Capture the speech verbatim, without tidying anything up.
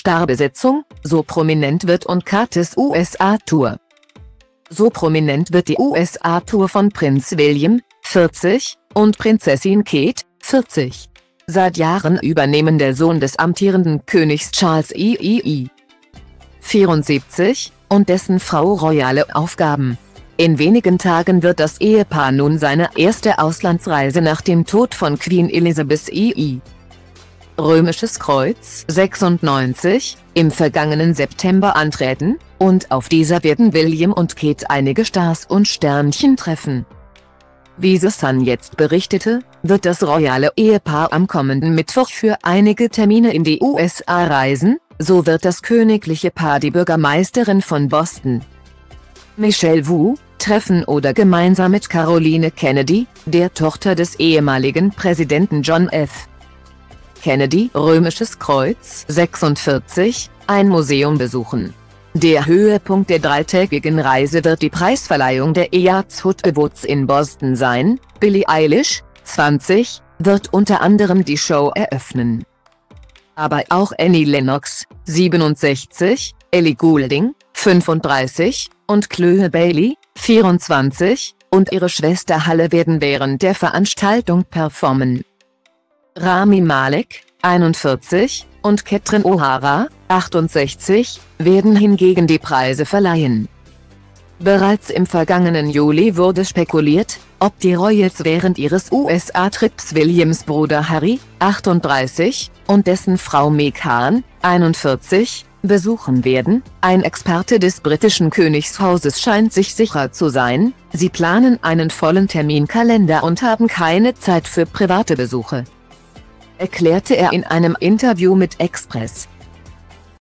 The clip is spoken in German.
Starbesetzung, so prominent wird und Kates U S A-Tour. So prominent wird die U S A-Tour von Prinz William, vierzig, und Prinzessin Kate, vierzig. Seit Jahren übernehmen der Sohn des amtierenden Königs Charles der Dritte, vierundsiebzig, und dessen Frau royale Aufgaben. In wenigen Tagen wird das Ehepaar nun seine erste Auslandsreise nach dem Tod von Queen Elizabeth der Dritte. Römisches Kreuz sechsundneunzig, im vergangenen September antreten, und auf dieser werden William und Kate einige Stars und Sternchen treffen. Wie The Sun jetzt berichtete, wird das royale Ehepaar am kommenden Mittwoch für einige Termine in die U S A reisen, so wird das königliche Paar die Bürgermeisterin von Boston, Michelle Wu, treffen oder gemeinsam mit Caroline Kennedy, der Tochter des ehemaligen Präsidenten John F. Kennedy, Römisches Kreuz sechsundvierzig, ein Museum besuchen. Der Höhepunkt der dreitägigen Reise wird die Preisverleihung der Yachts-Hood Awards in Boston sein. Billie Eilish, zwanzig, wird unter anderem die Show eröffnen. Aber auch Annie Lennox, siebenundsechzig, Ellie Goulding, fünfunddreißig, und Chloe Bailey, vierundzwanzig, und ihre Schwester Halle werden während der Veranstaltung performen. Rami Malek, einundvierzig, und Catherine O'Hara, achtundsechzig, werden hingegen die Preise verleihen. Bereits im vergangenen Juli wurde spekuliert, ob die Royals während ihres U S A-Trips Williams Bruder Harry, achtunddreißig, und dessen Frau Meghan, einundvierzig, besuchen werden. Ein Experte des britischen Königshauses scheint sich sicher zu sein, sie planen einen vollen Terminkalender und haben keine Zeit für private Besuche, erklärte er in einem Interview mit Express.